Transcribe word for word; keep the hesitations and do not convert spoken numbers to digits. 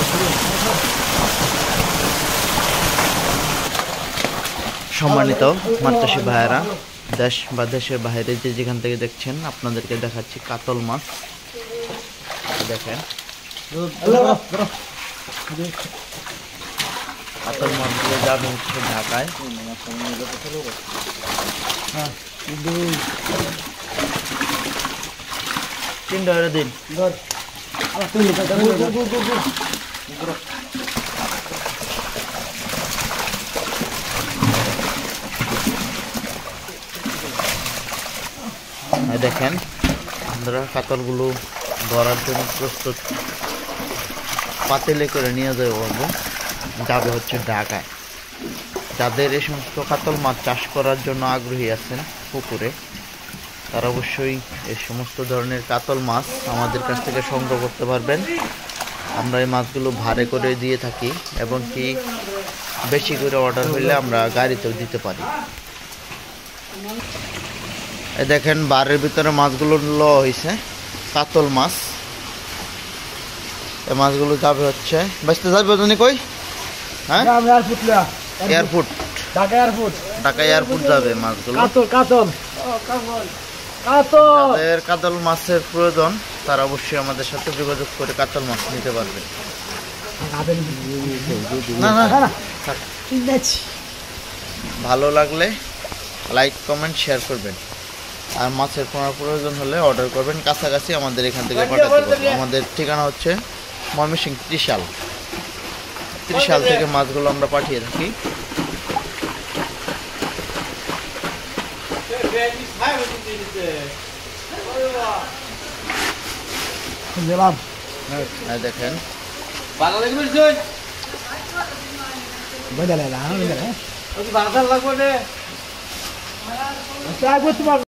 সম্মানিত মাত্রাসী ভাইয়েরা, দেশ বা দেশের বাইরে যে যেখান থেকে দেখছেন, আপনাদেরকে দেখাচ্ছি কাতল মাছ। দেখেন কাতল মাছগুলো যাবে হচ্ছে ঢাকায়। তিনটা করে দিন। দেখেন আমরা কাতলগুলো ধরার জন্য প্রস্তুত, পাতিলে করে নিয়ে যাবে বলবো যাবে হচ্ছে ঢাকায়। যাদের এই সমস্ত কাতল মাছ চাষ করার জন্য আগ্রহী আছেন পুকুরে, তারা অবশ্যই এই সমস্ত ধরনের কাতল মাছ আমাদের কাছ থেকে সংগ্রহ করতে পারবেন। আমরা এই মাছগুলো ভাড়ে করে দিয়ে থাকি এবং কি বেশি করে অর্ডার হইলে আমরা গাড়িতেও দিতে পারি। এই দেখেন বারের ভিতরে মাছগুলো ল হয়েছে কাতল মাছ। এই মাছগুলো যাবে হচ্ছে বেচতে যাবে তুমি কই? হ্যাঁ airport, Dhaka airport, Dhaka airport যাবে মাছগুলো। কাতল কাতল কাতল যাদের কাতল মাছের প্রয়োজন তারা অবশ্যই আমাদের সাথে যোগাযোগ করে কাতল মাছ নিতে পারবে। না না ভালো লাগলে লাইক কমেন্ট শেয়ার করবেন, আর মাছের কোনো প্রয়োজন হলে অর্ডার করবেন। কাছাকাছি আমাদের এখান থেকে পাঠাতে পারবো। আমাদের ঠিকানা হচ্ছে ময়মনসিংহ ত্রিশাল। ত্রিশাল থেকে মাছগুলো আমরা পাঠিয়ে থাকি। দেখেন